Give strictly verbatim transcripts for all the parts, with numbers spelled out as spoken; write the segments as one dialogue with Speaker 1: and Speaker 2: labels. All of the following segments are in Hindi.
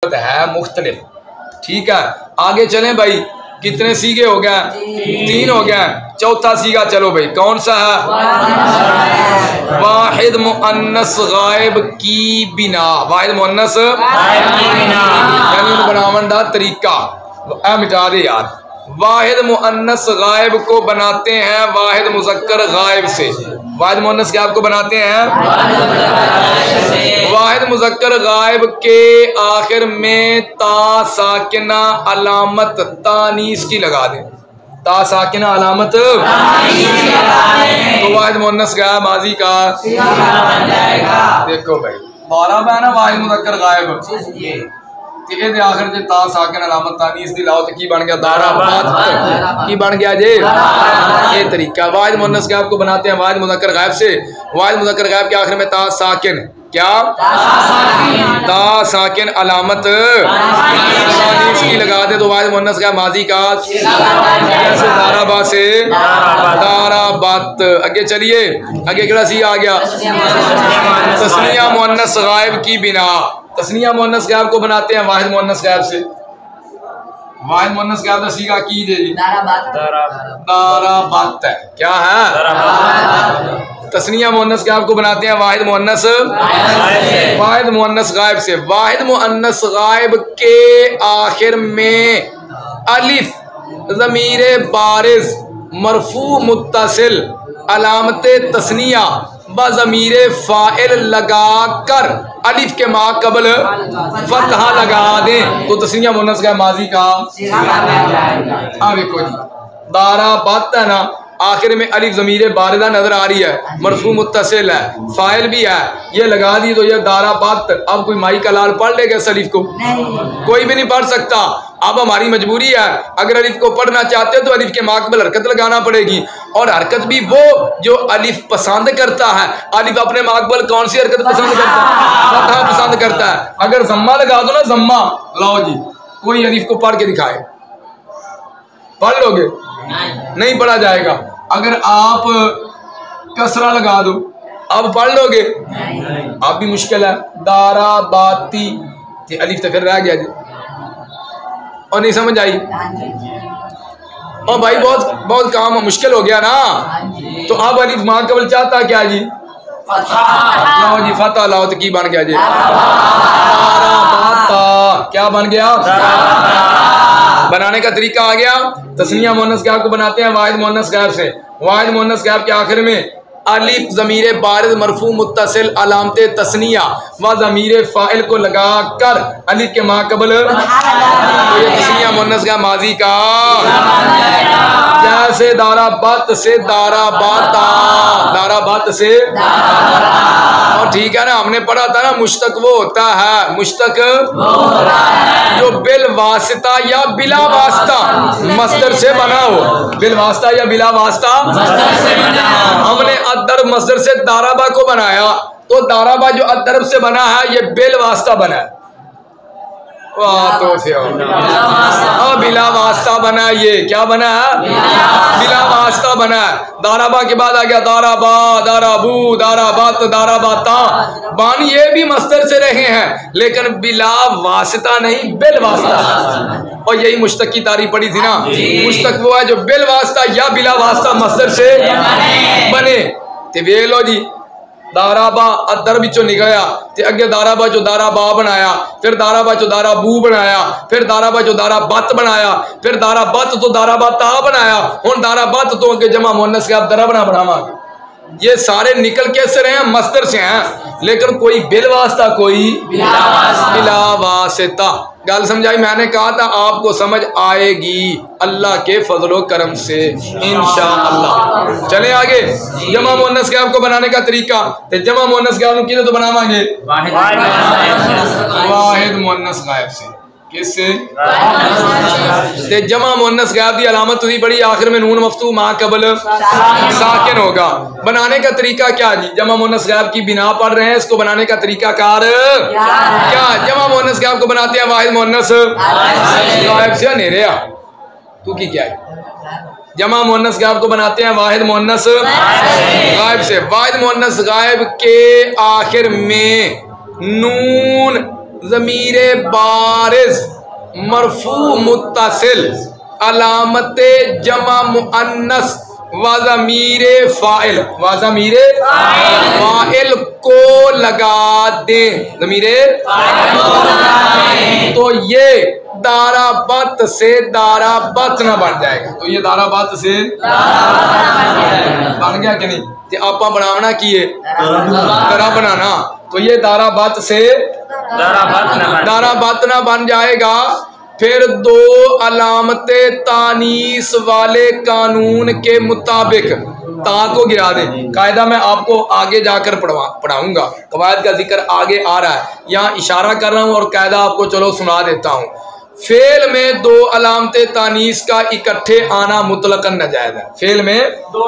Speaker 1: है मुख्तलिफ। ठीक है, आगे चलें भाई। कितने सीगे हो गया? तीन हो गया। चौथा सीगा चलो भाई, कौन सा है? वाहिद मुअन्नस गायब की बिना। वाहिद मुअन्नस यानी बनावन दा तरीका ए मिटा दे यार। वाहिद मुअन्नस गायब को बनाते हैं वाहिद मुज़क्कर गायब से। वाहिद मुअन्नस क्या आपको बनाते हैं? वाहिद मुज़क्कर गायब के आखिर में ता साकिना अलामत तानीस की लगा दें। ता साकिना अलामत तो वाहिद मुअन्नस गायब माजी का देखो भाई बारह बैना वाहिद मुज़क्कर गायब ठीक आखिर जे ता साकिन अलामत तानीस दी लाओ तो की बन गया? दारा बात की बन गया जे। ये तरीका वाहिद मुअन्नस गायब को बनाते हैं वाहिद मुज़क्कर गायब से। वाहिद मुज़क्कर गायब के आखिर में ता साकिन क्या? ता साकिन अलामत तानीस की लगा दे तो वाहिद मुअन्नस गायब माजी का जैसे दारा बा से दारा बात। आगे चलिए, आगे केड़ा सी आ गया? तस्निया मुअन्नस गायब की बिना। तस्निया मुअन्नस गायब को बनाते हैं वाहिद मुअन्नस गायब से। वाहिद मुअन्नस गायब सीगा की दे दारा बात है क्या है? तस्निया मुअन्नस गायब को बनाते हैं वाहिद मुअन्नस वाहिद मुअन्नस गायब से। वाहिद मुअन्नस गायब के आखिर में अलिफ ज़मीरे बारिज मरफू मुत्तसिल अलामते तस्निया व ज़मीरे फ़ाइल लगा कर अलिफ के मा कबल फतहा लगा दें तो तस्निया मुअन्नस गायब माजी का हाँ देखो जी दारा बात है ना, आखिर में अलिफ ज़मीरे बारिदा नजर आ रही है, मरफू मुत्तसिल है, फाइल भी है, ये लगा दी तो ये दारा बात। अब कोई माई का लाल पढ़ लेगा इस अलिफ को? कोई भी नहीं पढ़ सकता। अब हमारी मजबूरी है, अगर अलिफ को पढ़ना चाहते हो तो अलिफ के माकबल हरकत लगाना पड़ेगी, और हरकत भी वो जो अलिफ पसंद करता है। अलिफ अपने माकबल कौन सी हरकत पसंद करता है? फतहा पसंद करता है। अगर जम्मा लगा दो ना, जम्मा लाओ जी, कोई अलिफ को पढ़ के दिखाए, पढ़ लोगे? नहीं पढ़ा जाएगा। अगर आप कसरा लगा दो अब पढ़ लोगे? आप भी मुश्किल है। दारा बाती अलिफ तो फिर रह गया जी, और नहीं समझ आई? और भाई बहुत बहुत काम मुश्किल हो गया ना। तो अब अलिफ मां कबल चाहता क्या जी? लाओ जी फतह लाओ तो की बन गया जी? दारा बाता क्या बन गया? बनाने का तरीका आ गया। तस्निया मुअन्नस गायब को बनाते हैं वाहिद मुअन्नस गायब से। वाहिद मुअन्नस गायब के आखिर में अलिफ ज़मीरे बारिद मरफू मुत्तसिल अलामते तस्निया व ज़मीरे फ़ाइल को लगा कर अलिफ के माकबल तो ये तस्निया मुअन्नस गायब माजी का जैसे दारा बात से दारा बाता, दारा बात से। और ठीक है ना, हमने पढ़ा था ना मुश्तक वो होता है, मुश्तक जो बिल वास्ता या बिला वास्ता मस्दर से बना हो। बिल वास्ता या बिला वास्ता हमने अदरब मस्दर से दाराबा को बनाया, तो दाराबा जो अदरब से बना है ये बिल वास्ता बना है। वाह तो से और बिला वास्ता बना, ये क्या बना है? बिला वास्ता बना है। दाराबा के बाद आ गया दाराबा, दाराबू, दाराबात, दाराबाता। बान ये भी मस्दर से रहे हैं लेकिन बिला वास्ता नहीं, बिल वास्ता। और यही मुश्तक की तारीफ पड़ी थी ना। मुश्तक वो है जो बिल वास्ता या बिला वास्ता मस्दर से बने। ते वे लो जी दाराबा अदर बिचों निकलिया ते अगे दाराबा जो दाराबा बनाया, फिर दाराबा जो दाराबू बनाया, फिर दाराबा जो दाराबत बनाया, फिर दाराबत तो दाराबाता बनाया, हुण दाराबत तो अगे जमा मुअन्नस गायब दरबना बनावांगे। ये सारे निकल कैसे रहे हैं? मस्दर से हैं, लेकिन कोई बिल वास्ता कोई बिला वास्ता। गल समझाई? मैंने कहा था आपको समझ आएगी अल्लाह के फजलो करम से इंशाअल्लाह। चले आगे। जमा मुअन्नस गायब को बनाने का तरीका, तो जमा मुअन्नस गायब किसे तो बनावांगे? वाहिद मुअन्नस गायब से। किससे? ते जमा मुअन्नस गायब की अलामत हुई बड़ी आखिर में नून मफ्तू मा कबल साकिन होगा। बनाने का तरीका क्या जी? जमा मुअन्नस गायब की बिना पढ़ रहे हैं, इसको बनाने का तरीका कार क्या? जमा मुअन्नस गायब को बनाते हैं वाहिद मुअन्नस गायब से। अनेरे तू की क्या है? जमा मुअन्नस गायब को बनाते हैं वाहिद मुअन्नस गायब से। वाहिद मुअन्नस गायब के आखिर में नून ज़मीरे बारिज मरफू मुत्तसिल अलामते जमा मुअन्नस व ज़मीरे फाइल व ज़मीरे फाइल को लगा दे ज़मीरे तो ये दाराबत से दाराबत ना बन जाएगा। तो ये दाराबत से बन गया कि नहीं? तो आप बनाना की है दारा बनाना, तो ये दाराबत से दाराबत ना बन जाएगा। फिर दो अलामते तानीस वाले कानून के मुताबिक ता को गिरा दे। कायदा मैं आपको आगे जाकर पढ़वा पढ़ाऊंगा, कवायद का जिक्र आगे आ रहा है, यहाँ इशारा कर रहा हूँ और कायदा आपको चलो सुना देता हूँ। फेल में दो अलामते तानीस का इकट्ठे आना मुतलकन नाजायज है। फेल में दो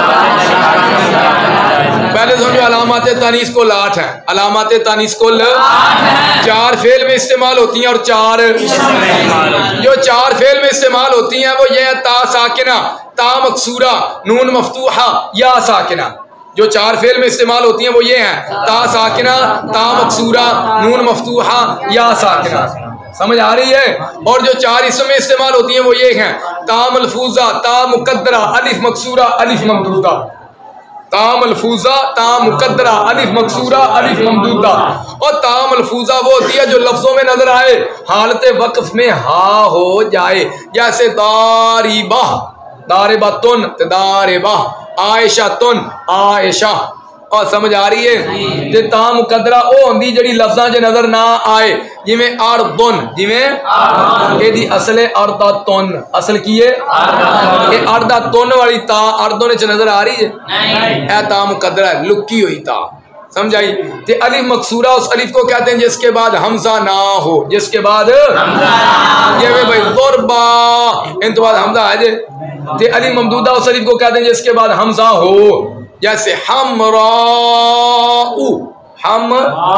Speaker 1: पहले समझो अलामते तानीस को लाठ है, अलामते तानीस को ल चार फेल में इस्तेमाल होती हैं और चार जो चार फेल में इस्तेमाल होती हैं वो ये है ता साकिना, ता मकसूरा, नून मफ्तूहा, या साकिना। जो चार फेल में इस्तेमाल होती हैं वो ये हैं ता साकिना, ता मकसूरा, नून मफ्तूहा, या साकिना। समझ आ रही है? और जो चार इसम में इस्तेमाल होती हैं वो ये हैं ता मलफूजा, ता मुकद्दरा, अलिफ मकसूरा, अलिफ ममदूदा। ता मलफूजा, ता मुकद्दरा, अलिफ मकसूरा, अलिफ ममदूदा। और ता मलफूजा वो होती है जो लफ्जों में नजर आए, हालत वक्फ में हा हो जाए, जैसे दारिबा, दारिबतुन, दारिबा, आयशा तुन, आयशा। और समझ आ रही है? ते ता मुकद्दरा ओ होंदी जड़ी लफ्ज़ां च नजर ना आए, जिवें अर्दुन, जिवें एदी असले अर्दातुन, असल की है ये अर्दातुन वाली ता अर्दुन च नजर आ रही है? नहीं, ए ता मुकद्दरा है, लुकी हुई ता। समझ आई? ते अलिफ मकसूरा उस अलिफ को कहते हैं जिसके बाद हमजा ना हो, जिसके बाद ये भाई ज़ुरबा इन तो बाद हमजा है जे। ते अलिफ ममदूदा उस अलिफ को कहते हैं जिसके बाद हमजा हो, जैसे हमराउ, हम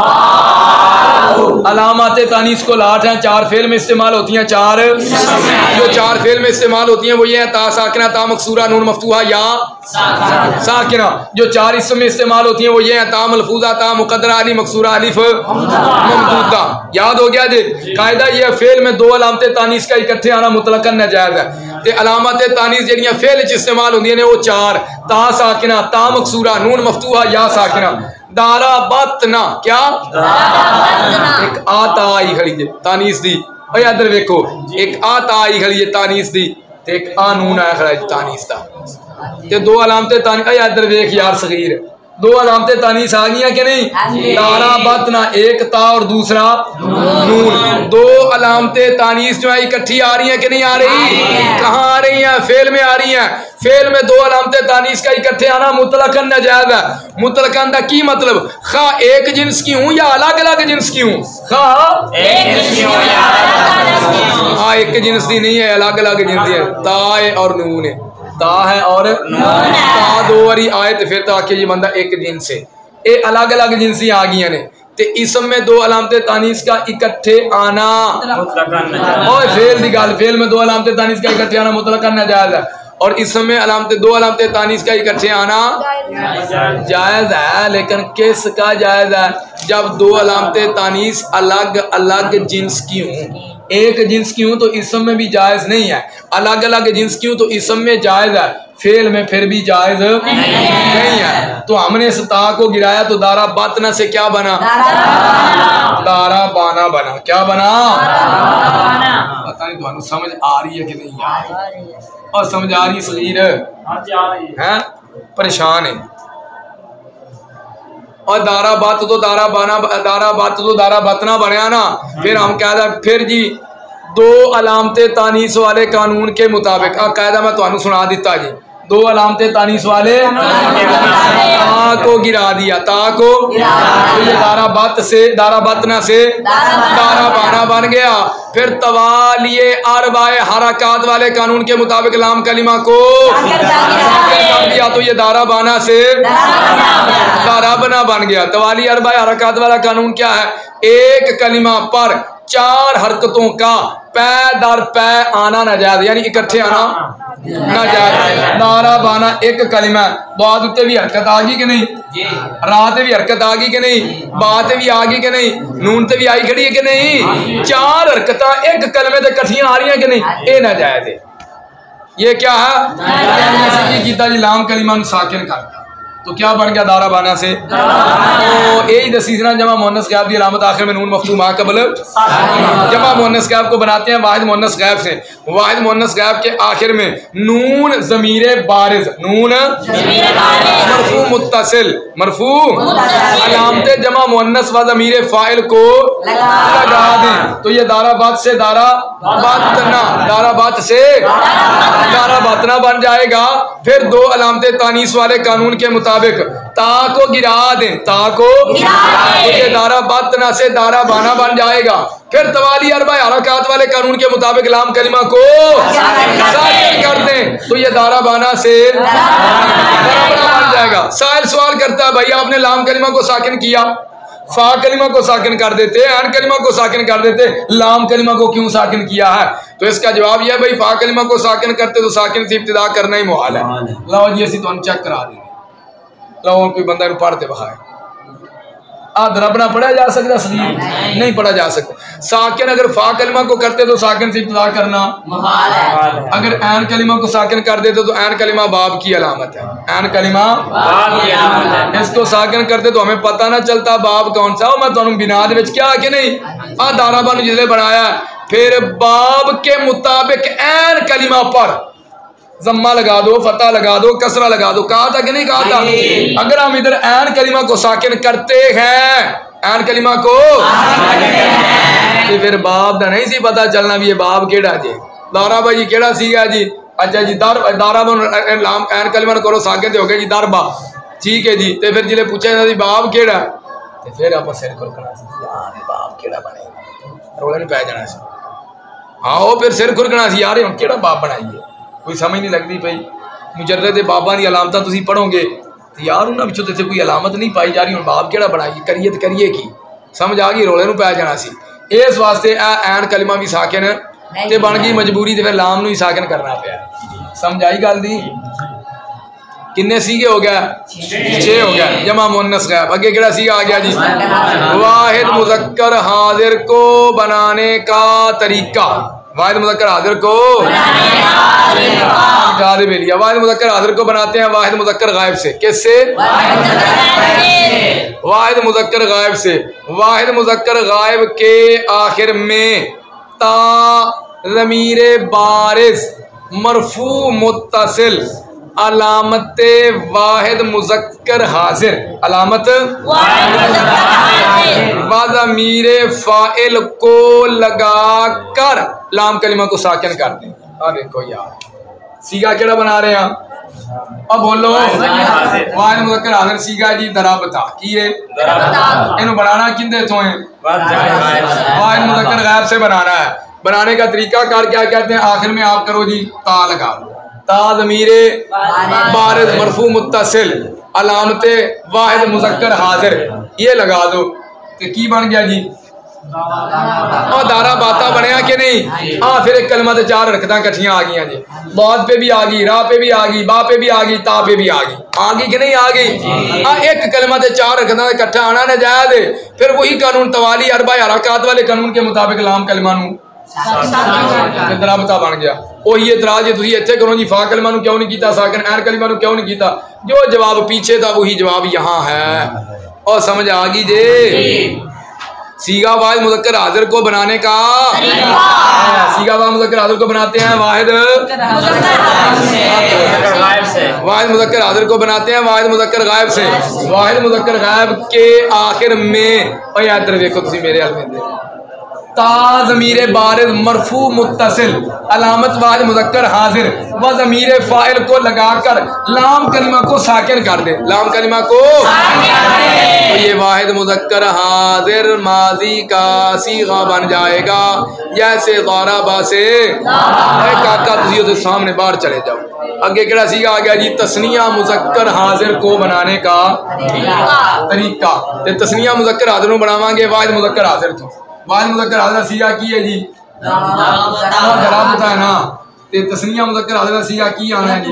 Speaker 1: अलामत तानीस को लाठ हैं, चार फेल में इस्तेमाल होती हैं, चार जो चार फेल में इस्तेमाल होती हैं वो ये है ता साकिना, ता मकसूरा, नून मफ्तूहा, या साकिना। जो चार इसम में इस्तेमाल होती हैं वो ये है ता मलफूजा, ता मुकद्दरा, अली मकसूरा, अलिफ ममदूदा। याद हो गया जी? कायदा ये फेल में दो अलामत तानीस का इकट्ठे आना मुतलकन नाजायज है। ते अलामत तानीस जड़ियां फेल च इस्तेमाल होंदी ने वो चार ता साकिना, ता मकसूरा, नून मफ्तूहा, या साकिना। दारा बतना क्या एक आता आई खड़ी है तानीस दी, और इधर देखो एक आता आई खड़ी है तानीस दी, ते एक कानून आया खड़ा है तानीस दा, ते दो अलामते तानीस। इधर देख यार सगीर, दो अलामते तानीस आ गई कि नहीं? दारा बतना एक ता और दूसरा नून, दो अलामते तानीस जो है इकट्ठी आ रही है कि नहीं आ रही? कहाँ आ रही हैं? फेल में आ रही हैं। फेल में दो अलामते तानीस का इकट्ठे आना मुतलकन नाजायज है। मुतलकन का की मतलब? खा एक जिन्स की हूँ या अलग अलग जिन्स की हूँ? खा हाँ एक जिन्स की नहीं है, अलग अलग जिन्स है। ताए और नून है, ता है और ता दो बारी आए तो फिर तो आके ये बंदा एक जिन्स है। ये अलग अलग जिन्सी आ गई ने, ते इसम में दो अलामते तानीस का इकट्ठे आना और फेल दी गल, फेल में दो अलामते तानीस का इकट्ठे आना मुतलकन नाजायज है। और इसम में अलामते दो अलामते तानीस का इकट्ठे आना जायज है, लेकिन किस का जायज है? जब दो अलामते तानीस अलग अलग जिन्स की हूँ, एक जिन्स की हूँ तो इसम में भी जायज नहीं है, अलग अलग जिन्स की हूँ तो इसम में जायज है, फेल में फिर भी जायज नहीं, नहीं है। तो हमने इस ता को गिराया तो दारा बातना से क्या बना? दारा बाना बना। क्या बना? पता नहीं तुम्हें समझ आ रही है कि नहीं आ रही? और समझ आ रही सगीर है? परेशान है। और दारा बात तो दारा बाना, दारा बात तो दारा बातना बनया ना। फिर हम कहदा फिर जी दो अलामते तानीस वाले कानून के मुताबिक आ कायदा मैं तुम्हें सुना दिता जी। दो अलामते तानीस वाले ता को गिरा दिया, ता को तो ये दारा बात से दारा बातना से दारा बाना बन गया। फिर तवालिये अरबाए हरकात वाले कानून के मुताबिक लाम कलिमा को कर दिया तो ये दारा बाना से दारा बना बन गया। तवाली अरबाए हरकात वाला कानून क्या है? एक कलिमा पर चार हरकतों का पै दर पै आना ना जायज, यानी इकट्ठे आना ना जायज। दारा बाना एक कलिमा, बाद उत्ते भी हरकत आ गई कि नहीं, रात भी हरकत आ गई कि नहीं, बात भी आ गई कि नहीं, नून ते भी आई खड़ी है कि नहीं, चार हरकत एक कलमे ते कट्ठियां आ रही हैं कि नहीं, ये ना जायज। ये क्या है कीता जी लाम कलिमा साकिन करता, तो क्या बन गया दारा बाना से। तो यही दसीसना जमा मुअन्नस गैब की अलामत आखिर में नून मफ्तू मा कबल जमा मुअन्नस गैब को बनाते हैं वाहिद मुअन्नस गैब से। वाहिद मुअन्नस गैब के आखिर में नून ज़मीरे बारिज, नून मरफू मुत्तसिल, मरफू अलामत जमा मुअन्नस व ज़मीरे फाइल को लगा दें, तो ये दारा बात से दारा बातना, दारा बात से दारा बातना बन जाएगा। फिर दो अलामत तानीस वाले कानून के मुताबिक ता को गिरा दें, ता को तो ये दारा बातना से दारा बाना बन जाएगा। फिर तवाली अरबा हरकत वाले कानून के मुताबिक लाम कलिमा को साकिन कर दें, तो ये दारा बाना से बन जाएगा। साहिल सवाल करता है भाई आपने लाम कलिमा को साकिन किया, फा कलिमा को साकिन कर देते, ऐन कलिमा को साकिन कर देते, लाम कलिमा को क्यों साकिन किया है? तो इसका जवाब यह है भाई फा कलिमा को साकिन करते तो साकिन से इब्तिदा करना ही मुहाल है। लो जी असं तुम चेक करा देंगे, लो कोई बंदा पढ़ते बहाए आद रबना पढ़ा जा सकता, सलीम नहीं पढ़ा जा सकता। साकिन अगर फा कलिमा को करते तो साकिन से इब्तिदा करना मुहाल है, अगर ऐन कलिमा को साकिन कर देते तो ऐन कलिमा बाब की अलामत है, ऐन कलिमा बाब की अलामत है। इसको साकिन करते तो हमें पता ना चलता बाब कौन सा। मैं तुहानू बिनाद विच क्या कि नहीं आ दारा बानू जिसले बनाया, फिर बाब के मुताबिक ऐन कलिमा पर जम्मा लगा दो, फतह लगा दो, कसरा लगा दो, कहा था कि नहीं कहा था। अगर हम इधर ऐन कलिमा को साकिन करते हैं, ऐन कलिमा को तो फिर बाब का नहीं सी पता चलना भी ये बाब केड़ा जी, दारा भाई केड़ा सीगा जी। अच्छा जी दर दारा लाम ऐन कलिमा करो साकिन हो गया जी दरबा, ठीक है जी। तो फिर जिले पूछा जी बाब केड़ा, तो फिर आप सिर खुरकना बाब केड़ा बनेगा, रोला नहीं पै जाना सी। हाँ वो फिर सिर खुरकना सी यार हम केड़ा बाब बनाइए, कोई समझ नहीं लगती पई। मुजर्रद बाबा दी अलामत तुम पढ़ोगे तो यार उन्होंने पिछों तो कोई अलामत नहीं पाई जा रही, हम बाब केड़ा बनाइए, करिए तो करिए की, समझ आ गई, रोले नूं पै जाना सी। इस वास्ते ऐन कलिमा भी साकिन ते बन गई मजबूरी, तो फिर लाम नूं ही साकिन करना पिया। समझ आई गल दी। किन्ने सीगे हो गया, छे हो गया। जमा मुअन्नस गैब अगे केड़ा सीगा आ गया जी, वाहिद मुज़क्कर हाजिर को बनाने का तरीका। वाहिद मुज़क्कर हाजिर को वाहिद मुज़क्कर हाजिर को बनाते हैं वाहिद मुज़क्कर गायब से। किससे? वाहिद मुज़क्कर गायब से। वाहिद मुज़क्कर गायब के आखिर में ता ज़मीरे बारिज़ मरफू मुत्तसिल अलामत वाहिद मुज़क्कर हाजिर, अलामत ज़मीरे फाइल को लगा कर लाम कलिमा को साकिन कर दें। अब देखो यार सीगा केड़ा बना रहे हैं, अब बोलो वाहिद मुज़क्कर हाजिर सीगा जी दराबता की है, इन्हें बनाना किंदे तो है वाहिद मुज़क्कर गायब से बनाना है। बनाने का तरीका कार क्या कहते हैं, आखिर में आप करो जी ता लगा दो, ता ज़मीरे बारिज़ मरफू मुत्तसिल अलामत वाहिद मुज़क्कर हाजिर ये लगा दो, तो की बन गया जी और दारा बाता बनया कि नहीं। हाँ फिर एक कलमा से चार हरकत कट्ठियां आ गई जी, बाद पे भी आ गई, रा पे भी आ गई, बा पे भी आ गई, ता पे भी आ गई, आ गई कि नहीं आ गई। हाँ एक कलमा से चार हरकत इकट्ठा आना न जायज है। फिर वही कानून तवाली अरबा हरकत वाले कानून के मुताबिक लाम कलमा दराबता बन गया। वही एतराज है तुम इतने करो जी फा कलमा क्यों नहीं किया साकिन, ऐन कलिमा क्यों नहीं किया, जो जवाब पीछे था वही जवाब यहाँ है। और समझ आ गई जे सीगा वाहिद मुज़क्कर हाजिर को बनाने का सीगा वाहिद मुज़क्कर हाजिर को बनाते हैं वाहिद वाहिद मुज़क्कर हाजिर को बनाते हैं वाहिद मुज़क्कर गायब से। वाहिद मुज़क्कर गायब के आखिर में और याद देखो तुम मेरे हाल में ता ज़मीरे बारिज़ मरफू मुत्तसिल अलामत वाहिद मुज़क्कर हाजिर व ज़मीरे फ़ाइल को लगाकर लाम कलिमा को साकिन कर दे, लाम कलिमा को तो ये वाहिद मुज़क्कर हाजिर माजी का सीगा बन जाएगा। जैसे दाराबा से काका तुझे तो सामने बाहर चले जाओ। अगे केड़ा सीगा आ गया जी तस्निया मुज़क्कर हाजिर को बनाने का तरीका। तस्निया मुज़क्कर हाजिर बनावांगे वाहिद मुज़क्कर हाजिर तो वाहिद मुज़क्कर हाज़िर सीगा की है जी दरबता है ना, ते तस्निया मुज़क्कर हाज़िर सीगा की आना है जी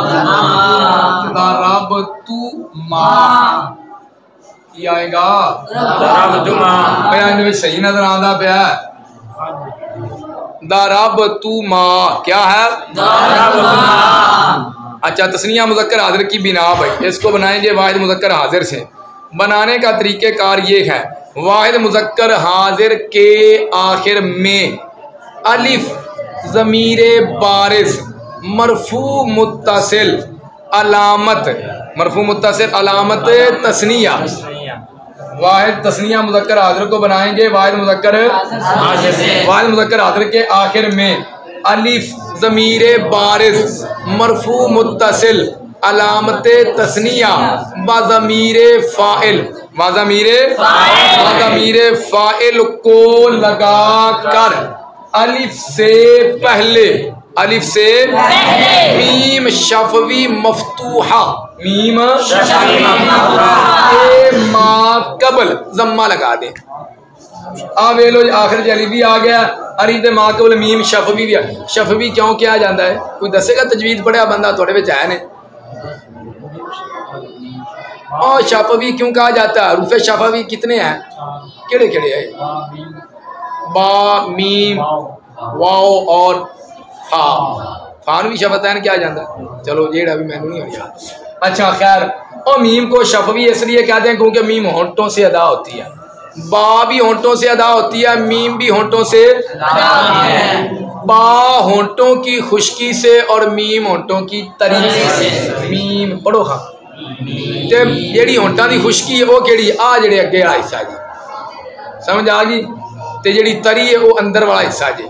Speaker 1: दरबतु मा की आएगा बयान में सही नजर आंदा पिया दरबतु मा क्या है अच्छा तस्निया मुज़क्कर हाज़िर की बिना भाई इसको बनाएंगे वाहिद मुज़क्कर हाज़िर से। बनाने का तरीक़ेकार ये है वाहिद मुज़क्कर हाज़िर के आखिर में अलिफ ज़मीरे बारिज़ मरफू मुत्तसिल अलामत मरफू मुत्तसिल अलामत तस्निया वाहिद तस्निया मुज़क्कर हाज़िर को बनाएंगे वाहिद मुज़क्कर वाहिद मुज़क्कर हाज़िर के आखिर में अलिफ ज़मीरे बारिज़ मरफू मुत्तसिल अलामत तस्निया बाज़मीरे फ़ाइल बाज़मीरे बाज़मीरे फ़ाइल को लगा कर अलिफ से पहले अलिफ से मीम शफवी मफ्तूहा मीम माकबल जम्मा लगा दें। अब ये लो आखिर अलिफ भी आ गया अरिद माकबल मीम शफवी भी शफवी क्यों किया जाता है कोई दसेगा तजवीज़ पढ़िया बंदा थोड़े विच है ने और शफवी क्यों कहा जाता है रूफे शफवी कितने हैं केड़े केड़े है बा मीम वाओ और फा फान भी शफतैन क्या जाता है चलो जेड़ा भी मैंने नहीं हो याद। अच्छा खैर और मीम को शफवी इसलिए कहते हैं क्योंकि मीम होंठों से अदा होती है बा भी होंठों से अदा होती है मीम भी होंठों से अदा होती है बा होंठों की खुश्की से और मीम होंठों की तरी से मीम पढ़ो हाँ ते जेड़ी होंठा की खुश्की है वो केड़ी आ जेड़े अगे वाला हिस्सा जी समझ आ गई ते जेड़ी तरी है वो अंदर वाला हिस्सा जी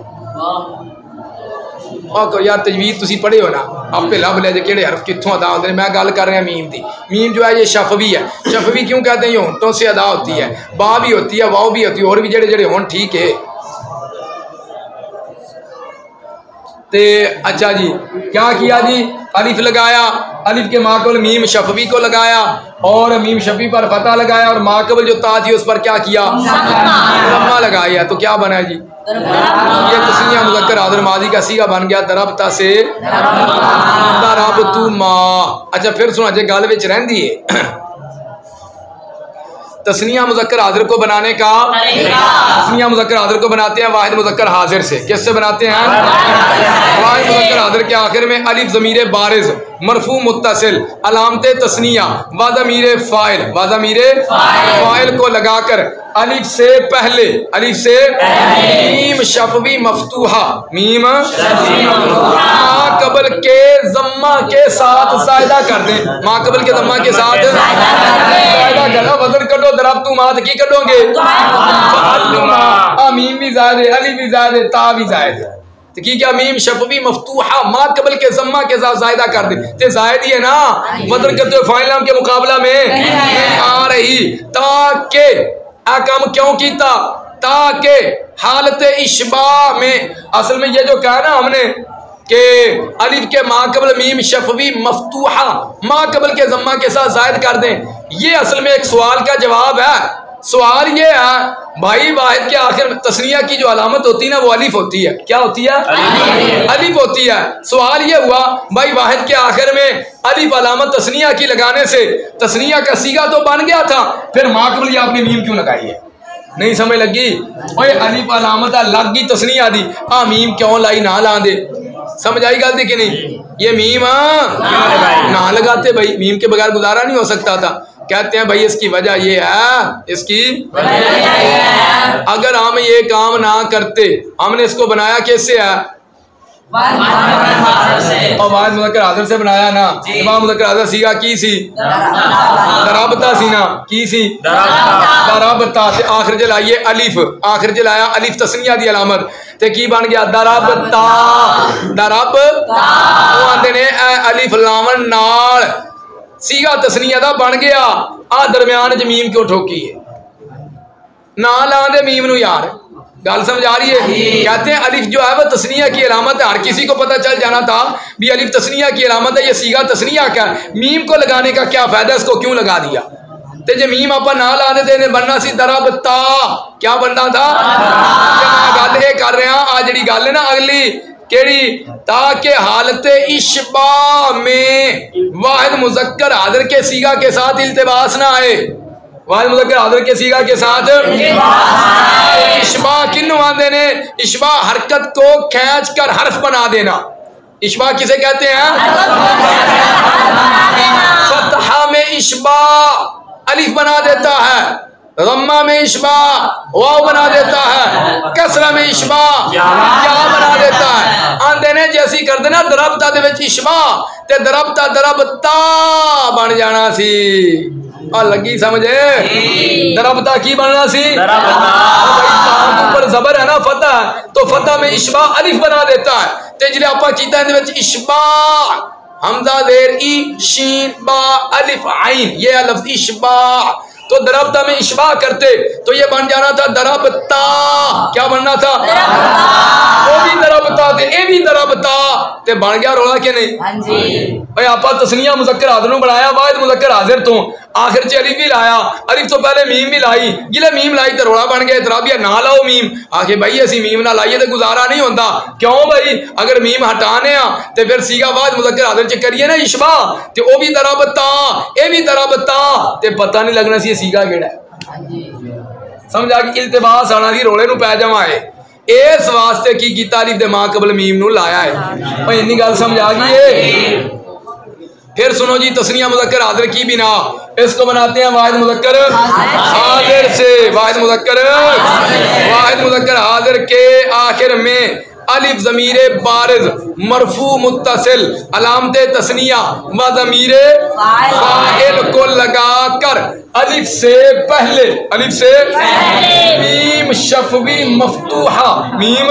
Speaker 1: और यार तजवीज़ तुसी पढ़े हो ना आपे लभ लिया जे केड़े हरफ कित्थों अदा होते हैं। मैं गल कर रहा मीम की मीम जो है ये शफवी है शफवी क्यों कहते हैं ये होंठों से अदा होती है बा भी होती है वाओ भी होती है और भी जेड़े जेड़े होंठ ठीक है ते अच्छा जी क्या किया जी अलिफ लगाया अलिफ के माकबल मीम शफवी को लगाया और मीम शफवी पर फतह लगाया और माकबल जो ता थी उस पर क्या किया जम्मा लगाया तो क्या बना जी ये तस्निया मुज़क्कर हाज़िर माजी का सीगा बन गया दरबता से दरबतु मा। अच्छा फिर सुना जे गल विच रहिंदी है तस्निया मुज़क्कर हाज़िर को बनाने का तस्निया मुज़क्कर हाज़िर को बनाते हैं वाहिद मुज़क्कर हाज़िर से किससे बनाते हैं वाहिद मुज़क्कर हाज़िर के आखिर में अलिफ ज़मीरे बारिज़ मरफू मुत्तसिल अलामत तस्निया व ज़मीरे फ़ाइल व ज़मीरे फ़ाइल को लगाकर अलिफ से पहले अलिफ से मीम शफवी मफ्तूहा मीम माकबल के जम्मा के साथ ज़ायदा कर दें माकबल के जम्मा के साथ ज़ायदा करना वज़न कटो दरबतु मा की कटोगे आ मीम भी ज़ायद है अलिफ भी ज़ायद है ता भी ज़ायद है तो की क्या मीम शफवी मफ्तूहा माकबल के जम्मा के साथ ज़ायदा कर दे ते ज़ायद ही है ना वज़न करते हुए फाइल नाम के मुकाबला में आ रही ताकि आकम क्यों कीता ताकि हालत इश्बा में असल में ये जो कहा ना हमने कि अलिफ के माकबल मीम शफवी मफ्तूहा माकबल के जम्मा के साथ जायद कर दें ये असल में एक सवाल का जवाब है। सवाल ये है भाई वाहिद के आखिर में तस्निया की जो अलामत होती है ना वो अलिफ होती है क्या होती है अलिफ होती है। सवाल ये हुआ भाई वाहिद के आखिर में अलिफ अलामत तस्निया की लगाने से तस्निया का सीगा तो बन गया था फिर माकबल ये आपने मीम क्यों लगाई है नहीं समझ लगी ओए अलिफ अलामत लग गई तस्निया दी आ मीम क्यों लाई ना ला दे समझ आई गलती कि नहीं ये मीम ना लगाते भाई मीम के बगैर गुजारा नहीं हो सकता था। कहते हैं भाई इसकी वजह ये है इसकी अगर हम ये काम ना करते हमने इसको बनाया कैसे है और वाहिद मुज़क्कर हाज़िर से बनाया ना इमाम मुज़क्कर हाज़िर सीगा की सी दरबता सी ना की सी दरबता से आखिर जलाइए अलिफ आखिर जलाया अलिफ तस्निया दी अलामत ते की बन गया दरबता दरब वो आंदे ने अलिफ लावन नाल सीगा तस्निया दा बन गया आ दरम्यान च मीम क्यों ठोकी है ना लांदे मीम नू यार गल समझ आ रही है। कहते हैं अलिफ जो है वह तस्निया की अलामत है हर किसी को पता चल जाना था भी अलिफ तस्निया की अलामत है ये सीगा तस्निया का मीम को लगाने का क्या फायदा इसको क्यों लगा दिया ते जे मीम आप ना ला देते ने बनना सी दरबता। क्या बनना था? गल ये कर रहा आ जी गल है ना अगली केड़ी, ताकि हालत इशबा में वाहिद मुजक्कर हाजिर के सीगा के साथ इल्तिबास ना आए। वाहिद मुजक्कर हाजिर के सीगा के साथ इशबा किन्नू आंदे ने? इशबा हरकत को खींच कर हर्फ बना देना। इशबा किसे कहते हैं? फतहा में इशबा अलिफ बना देता है, रम्मा में इशबा वाव बना देता है, कसरा में इशबा या बना देता है। आंदे ने जैसी कर देना दरबता दे विच इशबा ते दरबता दरबता बन जाना सी। आ लगी समझे? दरबता की बनना सी? ऊपर जबर है ना फतह, तो फतह में इशबा अलिफ बना देता है। ते जिले आपा कीता इहदे विच इशबा हमजा जेर ई शीन बा अलिफ आइन, ये लफ्ज इशबा। तो दरबता में इशबा करते तो ये बन जाना था दरबता। क्या बनना था? वो भी दरबता थे, ये भी दरबता ते बन गया रोला के नहीं? हाँ जी भाई आपा तस्निया मुजक्कर हाजिर नु बनाया, वाहिद मुजक्कर हाजिर तो आखिर च अलिफ भी लाया, अलिफ तो पहले मीम भी लाई, जिले मीम लाई तो रोला बन गया इतराबिया ना लाओ मीम। आखिर भाई असी मीम ना लाइए तो गुजारा नहीं होता। क्यों भाई? अगर मीम हटाने तो फिर सीगा वाहिद मुजक्कर हाजिर च करिए ना इशबा ते वो भी दरबता ये भी दरबता ते पता नहीं लगना सी सीगा केड़ा। समझ आ गई? इल्तिबास आना सी रोले नु पै जावाए, इस वास्ते की कीता अलिफ दे मां कबल मीम नु लाया है। भाई इन्नी गल समझ आ गई है? फिर सुनो जी तस्निया मुजक्कर हाजिर की बिना इसको बनाते हैं वाहिद मुजक्कर हाजिर से। वाहिद मुजक्कर वाहिद मुजक्कर हाजिर के आखिर में अलिफ ज़मीरे बारिज़ मरफू मुत्तसिल अलामते तस्निया व ज़मीरे फाइल को लगाकर अलिफ से पहले अलिफ से मीम शफवी मफ्तूहा मीम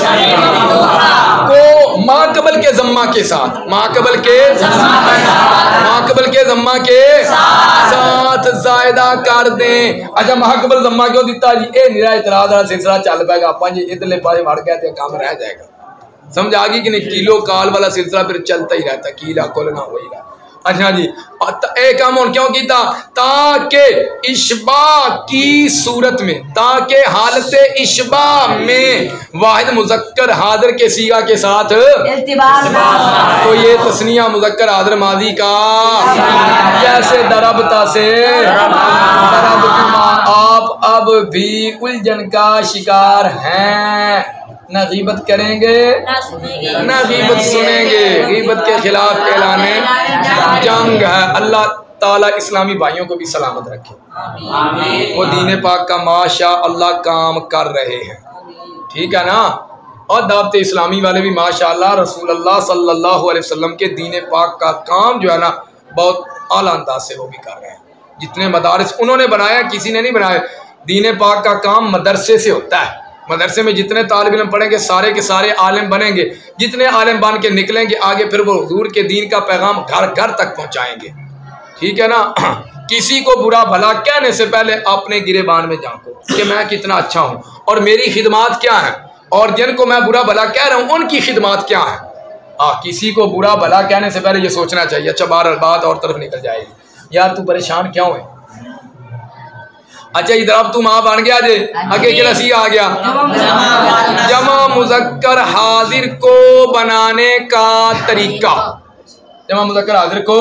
Speaker 1: को माकबल के जम्मा के साथ माकबल के माकबल के जम्मा के साथ जायदा कर दें। अच्छा माकबल जम्मा क्यों दिता जी? ए निरा इतराज वाला सिलसिला चल पेगा, आप इधरले पासे वड़ गया तो काम रह जाएगा। समझ आ गई कि नहीं? किलो काल वाला सिलसिला फिर चलता ही रहता, कीला कोलना हो ही रहा। अच्छा जी एक काम और क्यों किया? ताकि इशबा की सूरत में, ताकि हालत इशबा में वाहिद मुजक्कर हाजिर के सीगा के साथ तो ये तस्निया मुजक्कर हाजिर माजी का जैसे दरबता से दरबतुमा। आप अब भी उलझन का शिकार हैं, ना गीबत करेंगे ना गीबत सुनेंगे। गीबत के खिलाफ ऐलाने जंग है। अल्लाह ताला इस्लामी भाइयों को भी सलामत रखे, वो दीन पाक का माशा अल्लाह काम कर रहे हैं, ठीक है ना। और दावत इस्लामी वाले भी माशाअल्लाह रसूल अल्लाह सल्लल्लाहु अलैहि वसल्लम के दीन पाक का काम जो है ना बहुत आला अंदाज से वो भी कर रहे हैं। जितने मदारिस उन्होंने बनाया किसी ने नहीं बनाया। दीन पाक का काम मदरसे से होता है। मदरसे में जितने तालिब इल्म पढ़ेंगे सारे के सारे आलिम बनेंगे। जितने आलिम बन के निकलेंगे आगे फिर वो हुजूर के दीन का पैगाम घर घर तक पहुंचाएंगे, ठीक है ना। किसी को बुरा भला कहने से पहले अपने गिरेबान में झांको कि मैं कितना अच्छा हूँ और मेरी खिदमात क्या है, और जिनको मैं बुरा भला कह रहा हूँ उनकी खिदमात क्या है। हाँ, किसी को बुरा भला कहने से पहले ये सोचना चाहिए। अच्छा बार बात और तरफ निकल जाएगी, यार तू परेशान क्यों है? अच्छा इधर अब तू माँ बन गया जे आगे के रसी आ गया। जमा मुजक्कर हाजिर को बनाने का तरीका, जमा मुजक्कर हाजिर को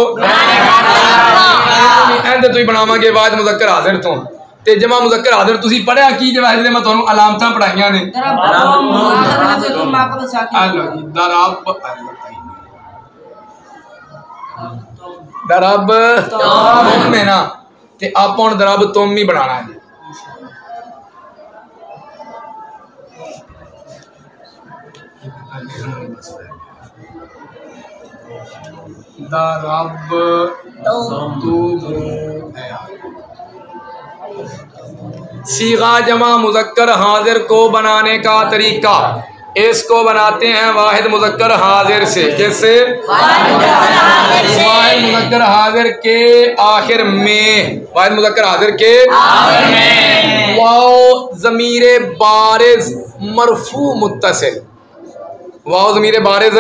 Speaker 1: एंड तू बनावांगे वाहिद मुजक्कर हाजिर तो ते जमा मुजक्कर हाजिर तुसी पढ़िया की जब मैं तुहानू अलामतां पढ़ाइयां ने। दरब दरब में ना ते आप हुण दरब तुम ही बनाना है। दरब सीगा जमा मुजक्कर हाजिर को बनाने का तरीका, इसको बनाते हैं वाहिद मुजक्कर हाजिर से। जैसे वाहिद मुजक्कर हाजिर के आखिर में, वाहिद मुजक्कर हाजिर के आखिर में वाव ज़मीरे बारिज मरफू मुत्तसिल, वाव ज़मीरे बारिज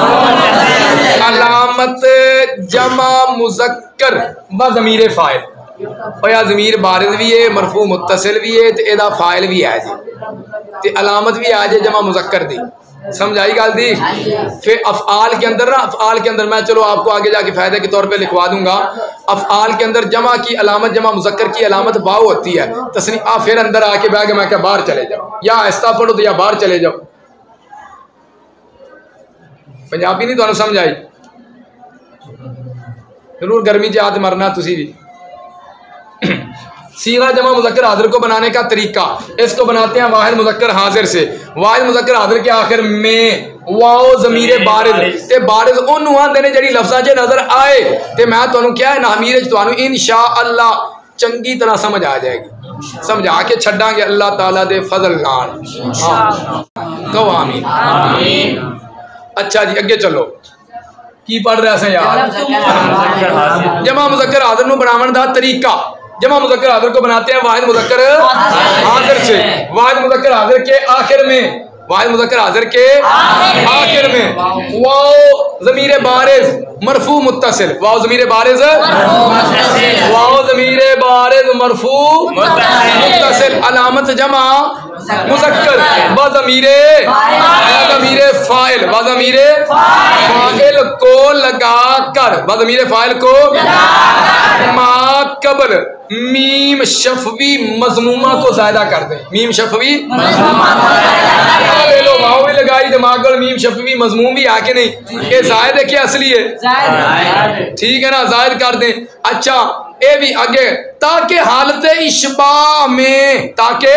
Speaker 1: अलामत जमा मुजक्कर व ज़मीरे फाइल। और या ज़मीर बारिज़ भी है, मरफू मुत्तसिल भी है, तो एदा फाइल भी है जी, ते अलामत भी आ जाए जमा मुज़क्कर दी। समझ आई गल दी? फिर अफ़आल के अंदर ना, अफ़आल के अंदर मैं चलो आपको आगे जाके फ़ायदे के तौर पे लिखवा दूंगा। अफ़आल के अंदर जमा की अलामत, जमा मुज़क्कर की अलामत वाव होती है। तस्नी आ फिर अंदर आके बैग मैं क्या बाहर चले जाओ, या आहिस्ता पढ़ो तो या बाहर चले जाओ। पंजाबी नहीं तुहानू समझ आई? जरूर गर्मी च आद मरना तुसी भी। सीगा जमा मुज़क्कर हाज़िर को बनाने का तरीका, इसको बनाते हैं वाहिद मुज़क्कर हाज़िर से। वाहिद मुज़क्कर हाज़िर के आखिर में वाओ ज़मीर बारिज़ ते बारिज़ ओनू आंदे ने जिहड़ी लफ्ज़ां च नज़र आए, ते मैं तुहानू क्या है नामीर च तुहानू इंशाअल्लाह चंगी तरह समझ आ जाएगी, समझा के छड्डांगे अल्लाह ताला दे फजल नाल। हाँ कहो आमीन। अच्छा जी अगे चलो, की पढ़ रहे हैं यार? जमा मुज़क्कर हाज़िर नू बनावन दा तरीका। जमा मुज़क्कर हाज़िर को बनाते हैं वाहिद मुज़क्कर हाज़िर से। वाहिद मुज़क्कर हाज़िर के आखिर में, वाहिद मुज़क्कर हाज़िर के आखिर में वाओ ज़मीर बारिज़ मरफू मुत्तसिल, वाओ ज़मीर बारिज़, वाओ ज़मीर बारिज़ मरफू मुत्तसिल, अलामत जमा मुज़क्कर व ज़मीर ज़मीर फ़ाइल, व ज़मीर फ़ाइल को लगा कर, व ज़मीर फ़ाइल को मा कबल मीम शफवी मज़मूमा को ज़ायदा कर दे। मीम शफवी ले लो, वाव भी लगाई, दिमाग को मीम शफवी मज़मूम भी आके नहीं, ये ज़ायद है कि असली है? ठीक है ना, ज़ायद कर दें। अच्छा ये भी आगे, ताकि हालत इश्बा में, ताकि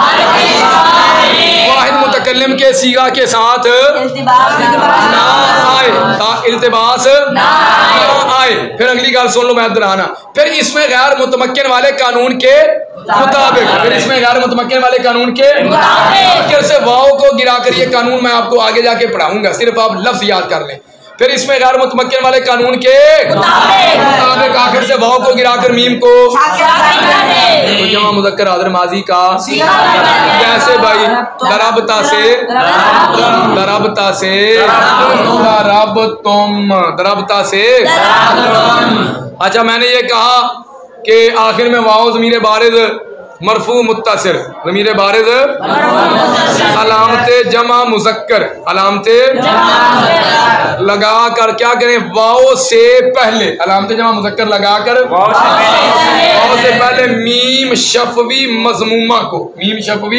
Speaker 1: वाहिद मुतकल्लिम के सीगा के साथ ना आए, ता इल्तिबास ना आए। फिर अगली गाल सुन लो, मैं दोहराना। फिर इसमें गैर मुतमक्किन वाले कानून के मुताबिक, फिर इसमें गैर मुतमक्किन वाले कानून के मुताबिक से वाव को गिरा कर, ये कानून मैं आपको आगे जाके पढ़ाऊंगा, सिर्फ आप लफ्ज याद कर लें। फिर इसमें गैर मुतमक्किन वाले कानून के मुताबिक आखिर से वाव को गिराकर मीम को तो जमा मुज़क्कर हाज़िर माजी का कैसे भाई? दरबता से, दरबता से, दरब तुम, दरबता से। अच्छा मैंने ये कहा कि आखिर में वाव ज़मीर बारिज़ मरफू मुत्तसिल, ज़मीर बारिज़ अलामते जमा मुज़क्कर, अलामते लगा कर क्या करें? वाव से पहले, अलामते जमा मुज़क्कर लगा कर वाव से पहले मीम शफवी मज़मूमा को, मीम शफवी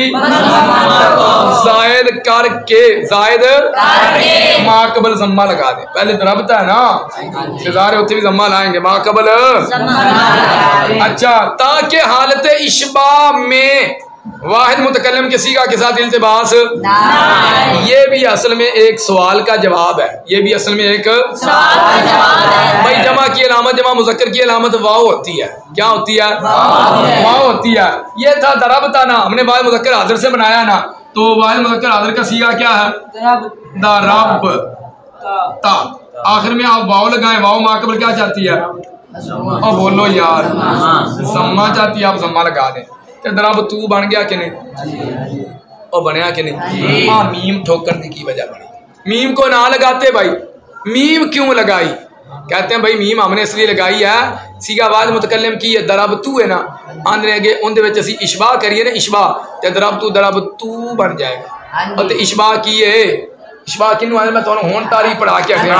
Speaker 1: जायद करके, जायद माकबल जम्मा लगा दे। पहले दरबता है ना, इंतज़ार होते भी जम्मा लाएंगे, माकबल। अच्छा ताकि हालत इश्बा में वाहिद मुतकल्लिम के सीगा के साथ इल्तिबास, ये भी असल में एक सवाल का जवाब है। ये भी असल में एक सवाल का जवाब है। भाई जमा की अलामत, जमा मुज़क्कर की अलामत वाव होती है। क्या होती है? वाव होती है। ये था दरबता ना, हमने वाहिद मुज़क्कर हाज़िर से बनाया ना, तो वाहिद मुज़क्कर हाज़िर का सीगा क्या है? दरब ता। आखिर में आप वाव लगाएं, वाव माकबल क्या चाहती है? और बोलो यार, जम्मा चाहती है, आप जम्मा लगा दें। दरब तू बन गया कि नहीं? और बनया कि नहीं? हाँ मीम ठोकर की वजह बनी। मीम को ना लगाते भाई, मीम क्यों लगाई? कहते हैं भाई मीम हमने इसलिए लगाई है, सीगा वाहिद मुतकल्लिम की है, दरब तू है ना, आंदे अगे उनके विच असी इशबा करिए ना, इशबा ते दरब तू दरब तू बन जाएगा। और ते इशबा की है, इशबा किनू आए? मैं तो हुण तारीफ पढ़ा के हटिया।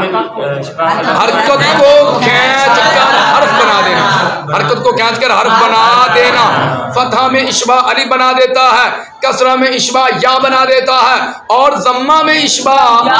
Speaker 1: हरकत को खींच कर हर्फ बना देना, हरकत को खींच कर हर्फ बना देना। फतहा में इशबा अली बना देता है, कसरा में इशबा या बना देता है, और जम्मा में इशबा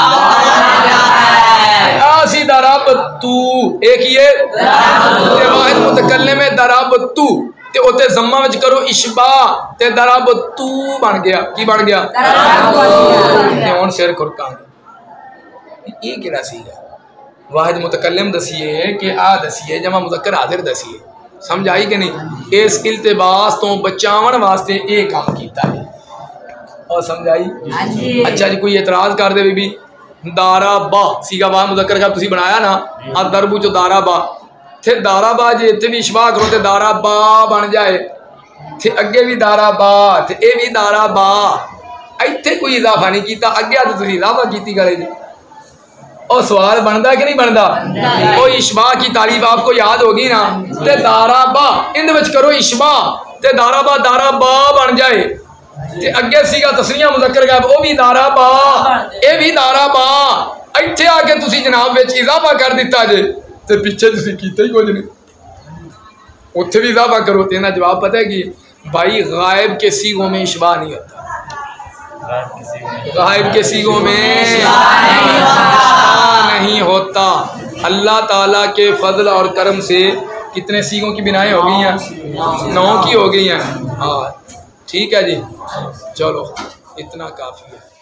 Speaker 1: ऐसी दरब तू। एक ये वाहिद मुतकल्लिम में दरब तू ते उते जम्मा विच करो इशबा ते दरब तू बन गया। की बन गया? ते हुण सिर खुरकांगे। ये किहड़ा सीगा? वाहिद मुतकल्लिम दसिए कि आ दसिए, जमा मुज़क्कर हाज़िर दसिए। समझ आई कि नहीं? इस इल्तिबास तो बचावन वास्ते ये काम कीता है। और समझ आई? अच्छा जी कोई एतराज कर दे बीबी? दारा बा सीगा वाहिद मुज़क्कर का तुसी बनाया ना, आ दरबू चो दारा बा थे, दारा बा जे इत्थे भी इशबा करो तो दारा बा बन जाए, थे अगे भी दारा बा, थे ए भी दारा बा। इत्थे कोई इजाफा नहीं किया, अगे तो तुसी इजाफा की गले जी। और सवाल बनता कि नहीं बनता? कोई इशबा की तारीफ आपको याद होगी ना, ते दारा बा इन विच करो इशबा, ते दारा बा दारा बा बन जाए, ते अगे सीगा तस्नीया मुज़क्कर गायब वो भी दारा बा, ये भी दारा बा, इत्थे आके तुसी जनाब विच इजाफा कर दिता जे, ते पिछे तुसी कीता ही कुछ नहीं, उत्थे भी इजाफा करो। तो इन्हें जवाब पता है कि भाई गायब के सीगों में इशबा नहीं होता, गायब के सीगों में नहीं होता। अल्लाह ताला के फजल और करम से कितने सीगों की बिनाएं हो गई हैं? नौ की हो गई हैं। हाँ ठीक है जी, चलो इतना काफ़ी है।